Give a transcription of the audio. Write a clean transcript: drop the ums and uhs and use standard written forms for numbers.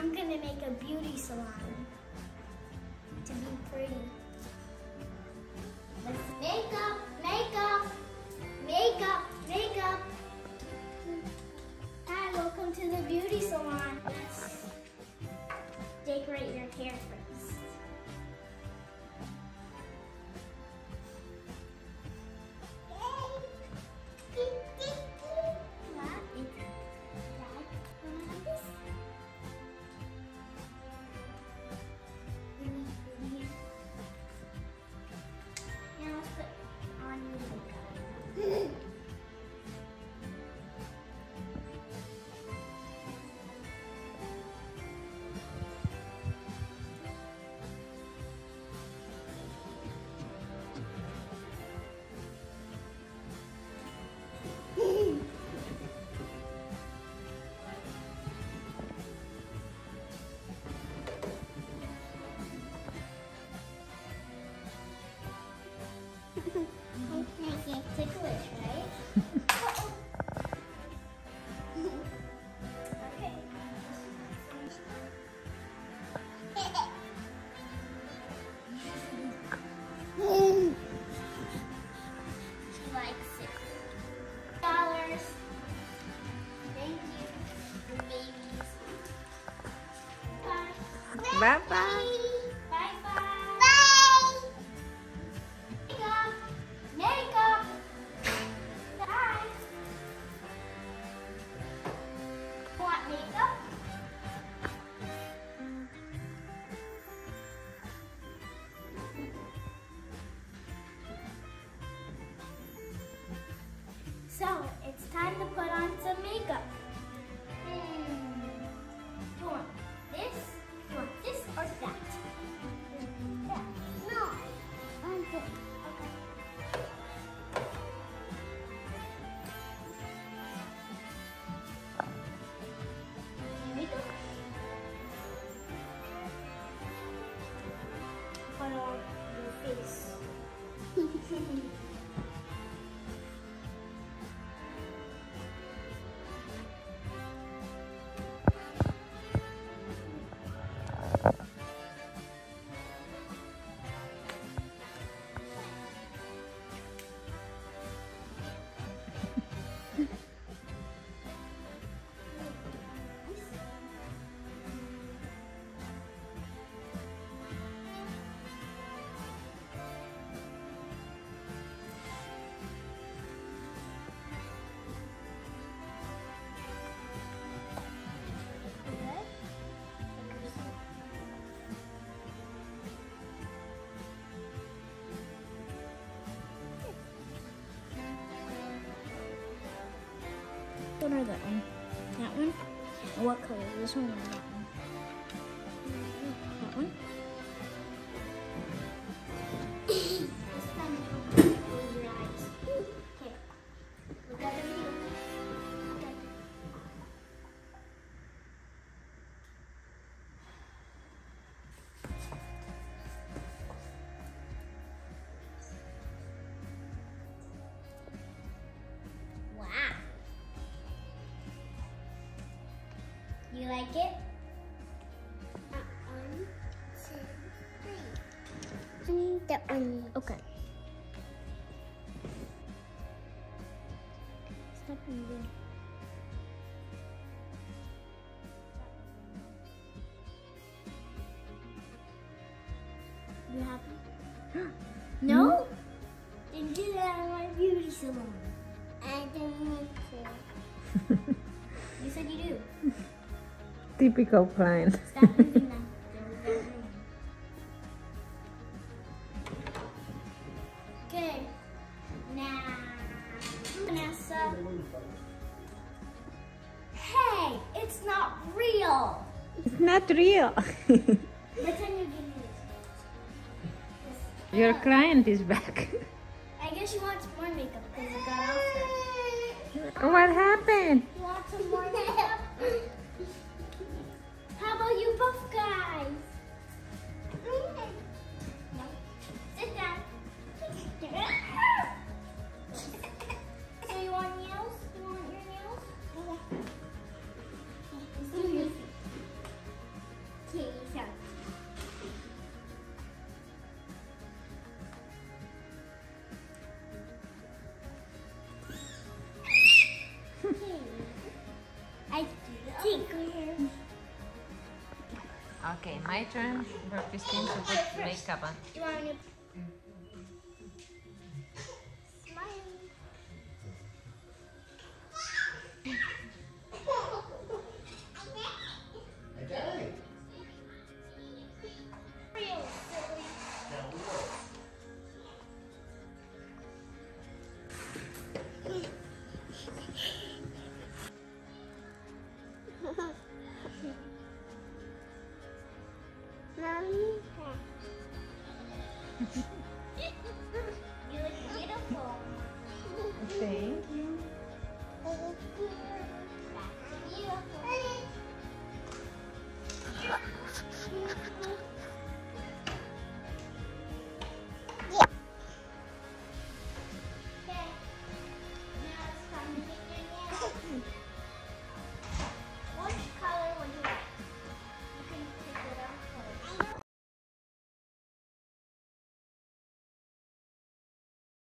I'm gonna make a beauty salon to be pretty. Let's makeup, makeup, makeup, makeup. Hi, welcome to the beauty salon. Let's decorate your hair first. Ticklish, right? Okay. She likes it. $. Thank you, babies. Bye. Bye bye. So, it's time to put on some makeup. You want this? You want this or that? That. No. I want this. Okay. Makeup. Put on your face. What are that one? That one? What color? This one or that one? That one? Close your eyes. Okay. Look at the video. Okay. Wow. You like it? 1, 2, 3. That one. Okay. Stop moving. You happy? No? Then get out of my beauty salon. I don't want to. You said you do. Typical client. Stop moving now. Good. Now, Vanessa. Hey, it's not real. It's not real. Pretend you give me this. Your client is back. I guess she wants more makeup because it got off her. What happened? You want some more makeup? How about you buff guys? No. Sit down. So you want nails? You want your nails? Okay. Let's do your feet. Okay, my turn for Christine to put makeup on. Do you want me to smile? Okay. Real silly. Mommy.